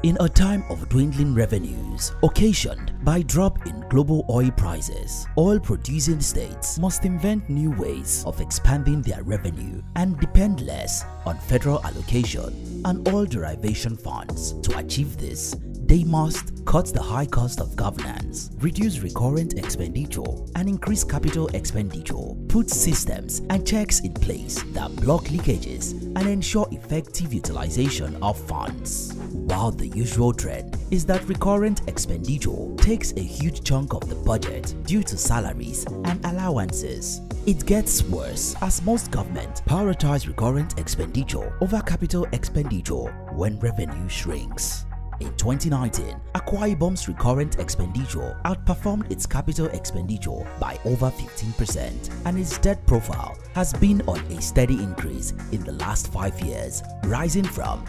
In a time of dwindling revenues occasioned by drop in global oil prices, oil-producing states must invent new ways of expanding their revenue and depend less on federal allocation and oil derivation funds. To achieve this, they must cut the high cost of governance, reduce recurrent expenditure, and increase capital expenditure, put systems and checks in place that block leakages and ensure effective utilization of funds. While the usual trend is that recurrent expenditure takes a huge chunk of the budget due to salaries and allowances, it gets worse as most governments prioritize recurrent expenditure over capital expenditure when revenue shrinks. In 2019, Akwa Ibom's recurrent expenditure outperformed its capital expenditure by over 15%, and its debt profile has been on a steady increase in the last 5 years, rising from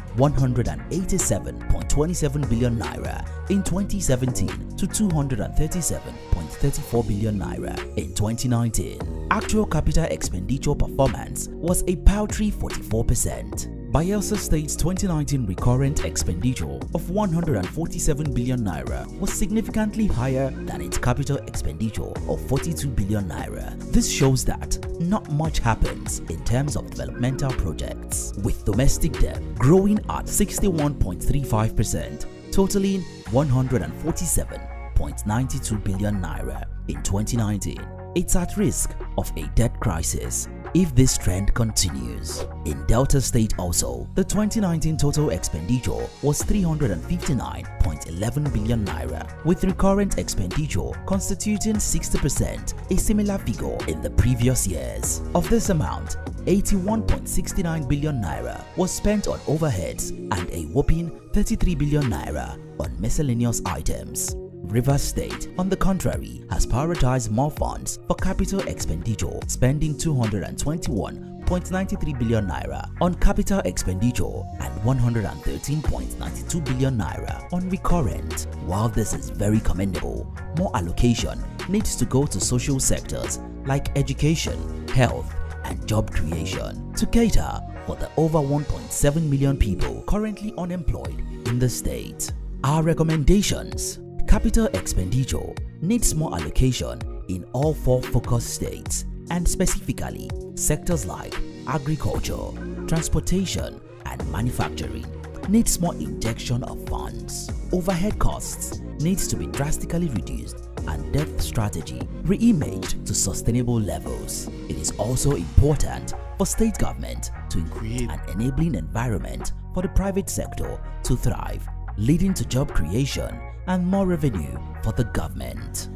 187.27 billion naira in 2017 to 237.34 billion naira in 2019. Actual capital expenditure performance was a paltry 44%. Bayelsa State's 2019 recurrent expenditure of 147 billion naira was significantly higher than its capital expenditure of 42 billion naira. This shows that not much happens in terms of developmental projects, with domestic debt growing at 61.35%, totaling 147.92 billion naira in 2019. It's at risk of a debt crisis if this trend continues. In Delta State also, the 2019 total expenditure was 359.11 billion naira, with recurrent expenditure constituting 60%, a similar figure in the previous years. Of this amount, 81.69 billion naira was spent on overheads and a whopping 33 billion naira on miscellaneous items. Rivers State, on the contrary, has prioritized more funds for capital expenditure, spending 221.93 billion naira on capital expenditure and 113.92 billion naira on recurrent. While this is very commendable, more allocation needs to go to social sectors like education, health, and job creation to cater for the over 1.7 million people currently unemployed in the state. Our recommendations: capital expenditure needs more allocation in all 4 focus states, and specifically sectors like agriculture, transportation, and manufacturing needs more injection of funds. Overhead costs needs to be drastically reduced and debt strategy re-imaged to sustainable levels. It is also important for state government to create an enabling environment for the private sector to thrive, leading to job creation and more revenue for the government.